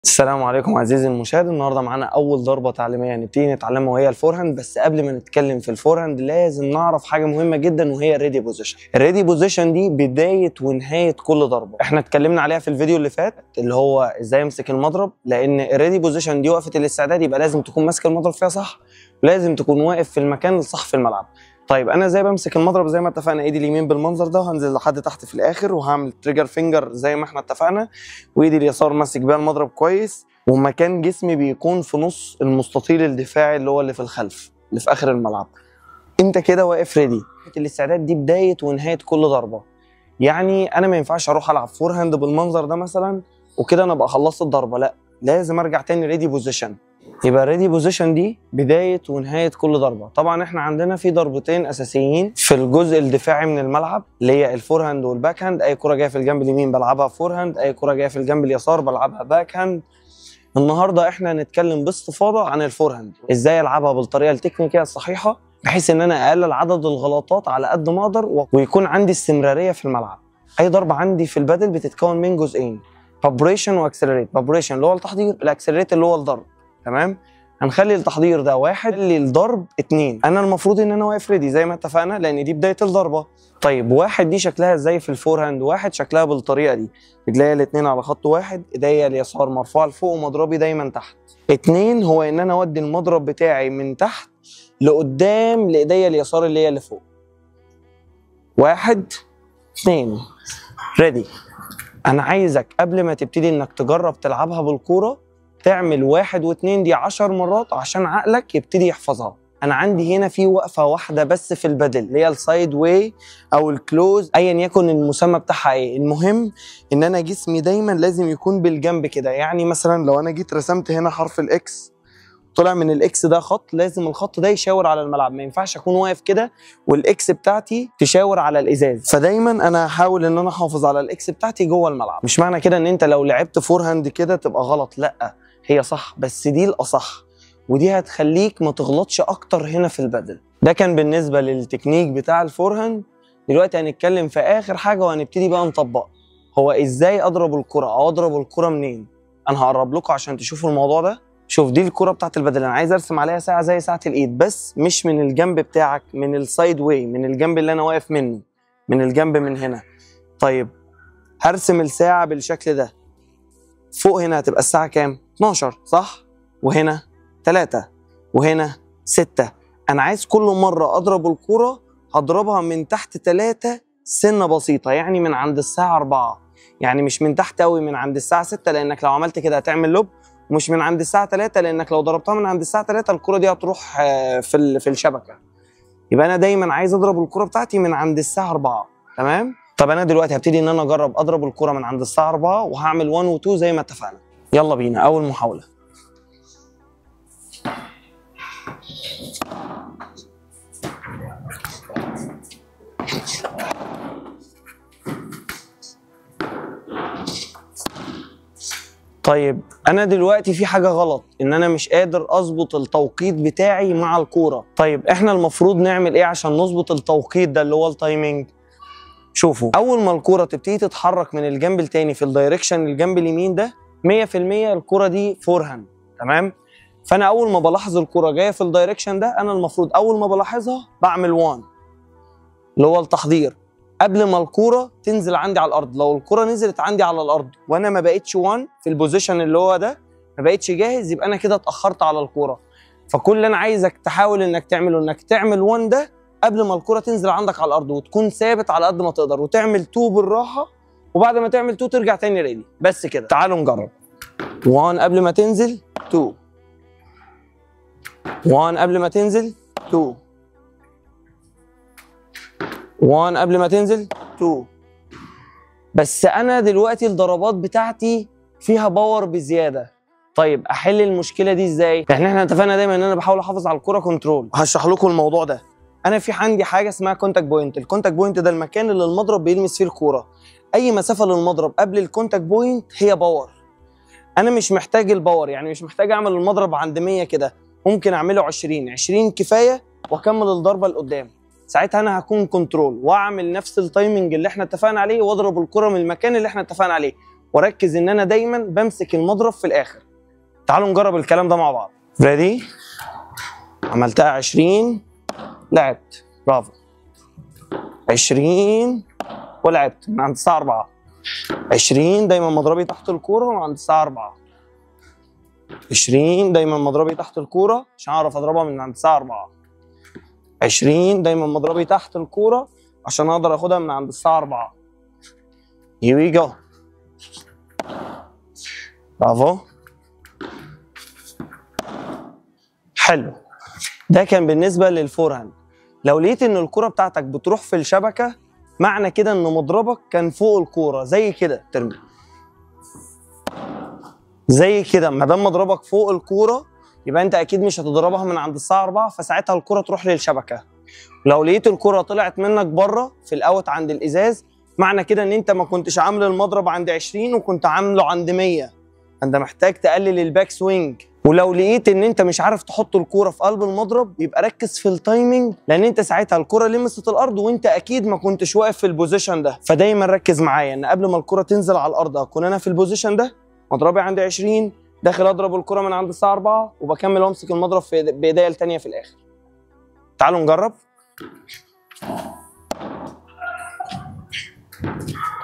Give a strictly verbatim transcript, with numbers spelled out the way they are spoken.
السلام عليكم عزيزي المشاهد. النهارده معانا اول ضربه تعليميه هنبتدي نتعلمها وهي الفورهاند. بس قبل ما نتكلم في الفورهاند لازم نعرف حاجه مهمه جدا وهي الريدي بوزيشن. الريدي بوزيشن دي بدايه ونهايه كل ضربه. احنا اتكلمنا عليها في الفيديو اللي فات اللي هو ازاي امسك المضرب، لان الريدي بوزيشن دي وقفه الاستعداد، يبقى لازم تكون ماسك المضرب فيها صح ولازم تكون واقف في المكان الصح في الملعب. طيب انا ازاي بمسك المضرب؟ زي ما اتفقنا ايدي اليمين بالمنظر ده وهنزل لحد تحت في الاخر وهعمل تريجر فينجر زي ما احنا اتفقنا، وايدي اليسار ماسك بيها المضرب كويس، ومكان جسمي بيكون في نص المستطيل الدفاعي اللي هو اللي في الخلف اللي في اخر الملعب. انت كده واقف ريدي. الاستعداد دي بدايه ونهايه كل ضربه. يعني انا ما ينفعش اروح العب فور هاند بالمنظر ده مثلا وكده انا ابقى خلصت الضربه، لا لازم ارجع تاني ريدي بوزيشن. يبقى الريدي بوزيشن دي بدايه ونهايه كل ضربه. طبعا احنا عندنا في ضربتين اساسيين في الجزء الدفاعي من الملعب اللي هي الفور هاند والباك هاند. اي كره جايه في الجنب اليمين بلعبها فور هاند، اي كره جايه في الجنب اليسار بلعبها باك هاند. النهارده احنا هنتكلم باستفاضه عن الفور هاند، ازاي العبها بالطريقه التكنيكيه الصحيحه بحيث ان انا اقلل عدد الغلطات على قد ما اقدر ويكون عندي استمراريه في الملعب. اي ضربه عندي في البادل بتتكون من جزئين، فابريشن واكسلريت. فابريشن اللي هو التحضير، الاكسلريت اللي هو الضرب. تمام؟ هنخلي التحضير ده واحد، نخلي الضرب اتنين. انا المفروض ان انا واقف ريدي زي ما اتفقنا لان دي بدايه الضربه. طيب واحد دي شكلها ازاي في الفور هاند؟ واحد شكلها بالطريقه دي، رجليا الاتنين على خط واحد، ايديا اليسار مرفوعه لفوق ومضربي دايما تحت. اتنين هو ان انا اودي المضرب بتاعي من تحت لقدام لايديا اليسار اللي هي اللي فوق. واحد اتنين ريدي. انا عايزك قبل ما تبتدي انك تجرب تلعبها بالكوره تعمل واحد واتنين دي عشر مرات عشان عقلك يبتدي يحفظها. انا عندي هنا في وقفه واحده بس في البدل اللي هي السايد واي او الكلوز، ايا يكن المسمى بتاعها ايه. المهم ان انا جسمي دايما لازم يكون بالجنب كده. يعني مثلا لو انا جيت رسمت هنا حرف الاكس طلع من الاكس ده خط، لازم الخط ده يشاور على الملعب. ما ينفعش اكون واقف كده والاكس بتاعتي تشاور على الازاز. فدايما انا هحاول ان انا احافظ على الاكس بتاعتي جوه الملعب. مش معنى كده ان انت لو لعبت فور هاند كده تبقى غلط، لا هي صح، بس دي الاصح ودي هتخليك ما تغلطش اكتر هنا في البدل. ده كان بالنسبه للتكنيك بتاع الفور هاند. دلوقتي هنتكلم في اخر حاجه وهنبتدي بقى نطبق، هو ازاي اضرب الكره او اضرب الكره منين. انا هقرب لكم عشان تشوفوا الموضوع ده. شوف دي الكره بتاعت البدل، انا عايز ارسم عليها ساعه زي ساعه الايد بس مش من الجنب بتاعك، من السايد واي، من الجنب اللي انا واقف منه، من الجنب من هنا. طيب هرسم الساعه بالشكل ده. فوق هنا هتبقى الساعه كام؟ اتناشر صح؟ وهنا تلاتة وهنا ستة. انا عايز كل مره اضرب الكره هضربها من تحت تلاتة سنه بسيطه، يعني من عند الساعه أربعة، يعني مش من تحت قوي، من عند الساعه ستة لانك لو عملت كده هتعمل لوب، ومش من عند الساعه تلاتة لانك لو ضربتها من عند الساعه تلاتة الكره دي هتروح في في الشبكه. يبقى انا دايما عايز اضرب الكره بتاعتي من عند الساعه أربعة. تمام؟ طب انا دلوقتي هبتدي ان انا اجرب اضرب الكره من عند الساعه أربعة وهعمل واحد و اتنين زي ما اتفقنا. يلا بينا اول محاوله. طيب انا دلوقتي في حاجه غلط، ان انا مش قادر اظبط التوقيت بتاعي مع الكوره. طيب احنا المفروض نعمل ايه عشان نظبط التوقيت ده اللي هو التايمنج؟ شوفوا، اول ما الكوره تبتدي تتحرك من الجنب التاني في الدايركشن الجنب اليمين ده مية في المية الكوره دي فور هاند. تمام؟ فانا اول ما بلاحظ الكوره جايه في الدايركشن ده انا المفروض اول ما بلاحظها بعمل واحد اللي هو التحضير قبل ما الكوره تنزل عندي على الارض. لو الكوره نزلت عندي على الارض وانا ما بقتش واحد في البوزيشن اللي هو ده، ما بقتش جاهز، يبقى انا كده اتاخرت على الكوره. فكل اللي انا عايزك تحاول انك تعمله انك تعمل واحد ده قبل ما الكوره تنزل عندك على الارض وتكون ثابت على قد ما تقدر، وتعمل اتنين بالراحه، وبعد ما تعمل اتنين ترجع تاني ريدي. بس كده. تعالوا نجرب. واحد قبل ما تنزل، اتنين، واحد قبل ما تنزل، اتنين، واحد قبل ما تنزل، اتنين. بس انا دلوقتي الضربات بتاعتي فيها باور بزياده. طيب احل المشكله دي ازاي؟ يعني احنا اتفقنا دايما ان انا بحاول احافظ على الكوره كنترول. هشرح لكم الموضوع ده. انا في عندي حاجه اسمها كونتاكت بوينت. الكونتاكت بوينت ده المكان اللي المضرب بيلمس فيه الكوره. اي مسافه للمضرب قبل الكونتاكت بوينت هي باور. انا مش محتاج الباور، يعني مش محتاج اعمل المضرب عند مية كده، ممكن اعمله عشرين، عشرين كفايه واكمل الضربه لقدام. ساعتها انا هكون كنترول واعمل نفس التايمنج اللي احنا اتفقنا عليه واضرب الكره من المكان اللي احنا اتفقنا عليه. واركز ان انا دايما بمسك المضرب في الاخر. تعالوا نجرب الكلام ده مع بعض. ريدي، عملتها عشرين، لعبت، برافو. عشرين ولعبت من عند الساعه أربعة. عشرين دايما مضربي تحت الكوره ومن عند الساعه أربعة. عشرين دايما مضربي تحت الكوره عشان اعرف اضربها من عند الساعه أربعة. عشرين دايما مضربي تحت الكوره عشان اقدر اخدها من عند الساعه أربعة. Here we go. برافو. حلو. ده كان بالنسبه للفور هاند. لو لقيت ان الكوره بتاعتك بتروح في الشبكه، معنى كده ان مضربك كان فوق الكوره زي كده، ترمي زي كده. ما دام مضربك فوق الكوره يبقى انت اكيد مش هتضربها من عند الساعه أربعة، فساعتها الكوره تروح للشبكه. لو لقيت الكوره طلعت منك بره في الاوت عند الازاز، معنى كده ان انت ما كنتش عامل المضرب عند عشرين وكنت عامله عند مية. انت محتاج تقلل الباك سوينج. ولو لقيت ان انت مش عارف تحط الكوره في قلب المضرب، يبقى ركز في التايمنج، لان انت ساعتها الكوره لمست الارض وانت اكيد ما كنتش واقف في البوزيشن ده. فدايما ركز معايا ان قبل ما الكوره تنزل على الارض اكون انا في البوزيشن ده، مضربي عند عشرين، داخل اضرب الكوره من عند الساعه أربعة، وبكمل وامسك المضرب في بايديا الثانيه في الاخر. تعالوا نجرب.